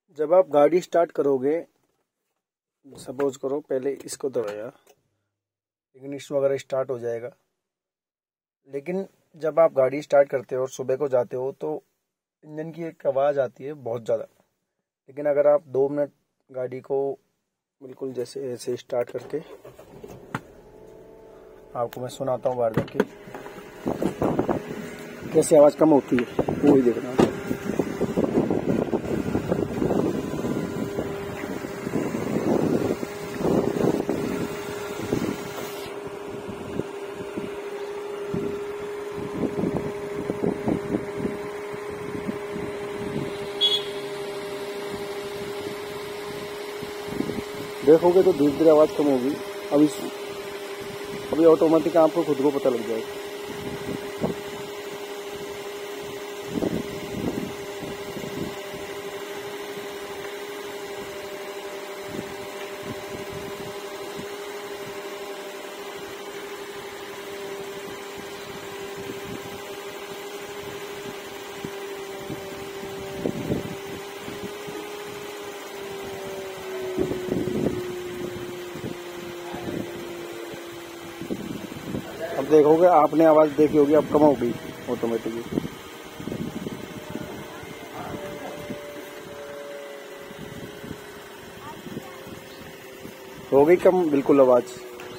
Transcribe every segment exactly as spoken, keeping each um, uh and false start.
जब आप गाड़ी स्टार्ट करोगे, सपोज करो पहले इसको दबाया, इग्निशन वगैरह स्टार्ट हो जाएगा। लेकिन जब आप गाड़ी स्टार्ट करते हो और सुबह को जाते हो तो इंजन की एक आवाज़ आती है बहुत ज़्यादा। लेकिन अगर आप दो मिनट गाड़ी को बिल्कुल जैसे ऐसे स्टार्ट करके, आपको मैं सुनाता हूँ बाहर जाके कैसे आवाज़ कम होती है, वो ही देखना। देखोगे तो धीरे धीरे आवाज़ कम होगी। अभी अभी ऑटोमेटिक आपको खुद को पता लग जाएगा। अब देखोगे, आपने आवाज़ देखी होगी, अब कम हो गई ऑटोमेटिकली। हो गई कम बिल्कुल आवाज़।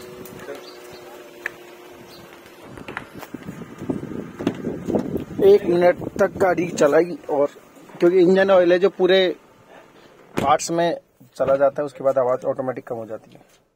एक मिनट तक गाड़ी चलाई, और क्योंकि इंजन ऑयल है जो पूरे पार्ट्स में चला जाता है, उसके बाद आवाज़ ऑटोमेटिक कम हो जाती है।